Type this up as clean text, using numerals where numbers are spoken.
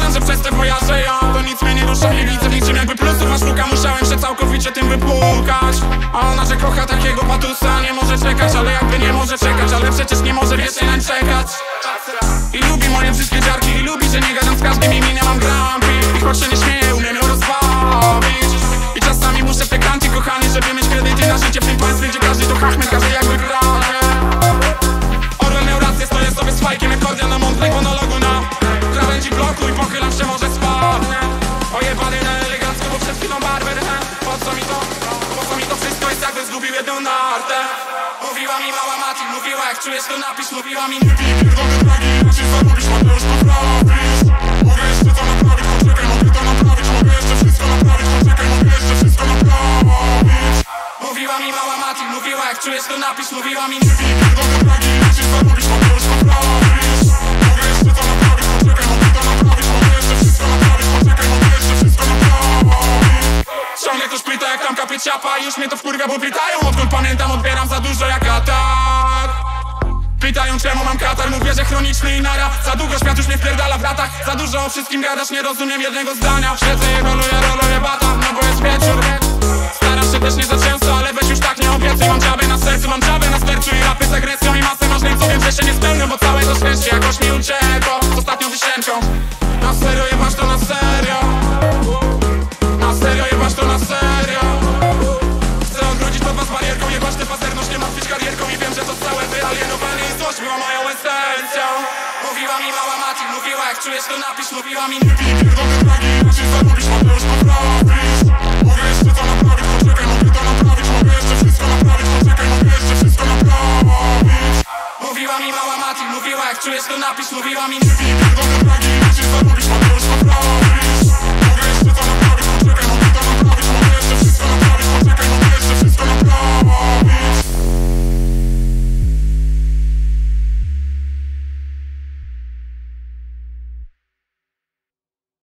Wiedziałam, że przez te wojaże to nic mnie nie rusza. Nie widzę w niczym jakby plusów, a sztuka musiałem się całkowicie tym wypłukać. A ona, że kocha takiego patusa, nie może czekać, ale jakby nie może czekać. Ale przecież nie może wiecznie nań czekać. I lubi moje wszystkie dziarki, i lubi, że nie gadam z każdym i nie mam grampi. I choć się nie śmieję, umiem ją rozbawić. I czasami muszę w te kanty, kochanie, żeby mieć kredyty na życie w tym państwie, gdzie każdy to Achmed, każdy jakby granie. Orwell miał rację, stoję sobie z fajkiem jak kordia na mądrej monologu na krawędzi bloku i pochylam się, może spadnę. Ojebany na elegancko, bo przed chwilą barber. Po co mi to wszystko jest, jakbym zgubił jedną nartę. Mówiła mi mała Mati, mówiła jak czujesz to napisz, mówiła mi nie pij, pierdolę dragi, raczej zagubisz, Mateusz poprawisz. Mogę jeszcze to naprawić, poczekaj, mogę to naprawić. Mogę jeszcze wszystko naprawić, poczekaj, mogę jeszcze wszystko naprawić. Mówiła mi mała Mati, mówiła jak czujesz to napisz, mówiła mi nie pij, pierdolę dragi, raczej zagubisz, Mateusz poprawisz. Mogę jeszcze to naprawić, poczekaj, mogę to naprawić. Mogę jeszcze wszystko naprawić, poczekaj, mogę jeszcze wszystko naprawić. Ciągle ktoś pyta jak tam kapie ciapa i już mnie to wkurwia, bo pytają odkąd pamiętam, odbieram za dużo jak atak. Pytają czemu mam katar, mówię, że chroniczny i nara. Za długo świat już mnie wpierdala w latach. Za dużo o wszystkim gadasz, nie rozumiem jednego zdania. Siedzę i roluję bata, no bo jest wieczór. Staram się też nie za często, ale weź już tak nie obiecuj. Mam dziabę na sercu, mam dziabę na sterczu i rapy z agresją i masę marzeń, co wiem, że się nie spełnię, bo całe to szczęście jakoś mi uciekło z ostatnią wisienką. Na serio jebasz to na serio. Na serio jebasz to na serio. Chcę odwrócić pod was barierką, jebać tę pazerność, nie martwić karierką. I wiem, że to całe wyalienowanie i złość była moją esencją. Mówiła mi mała Mati, mówiła jak czujesz to napisz, mówiła mi nie pij, pierdolę dragi, raczej zagubisz, Mateusz poprawisz. Mogę jeszcze to naprawić, poczekaj, mogę to naprawić. Mogę jeszcze wszystko naprawić, poczekaj, mogę jeszcze wszystko naprawić. Mówiła mi mała Mati, mówiła jak czujesz to napisz, mówiła mi nie pij, pierdolę dragi, raczej zagubisz, Mateusz poprawisz.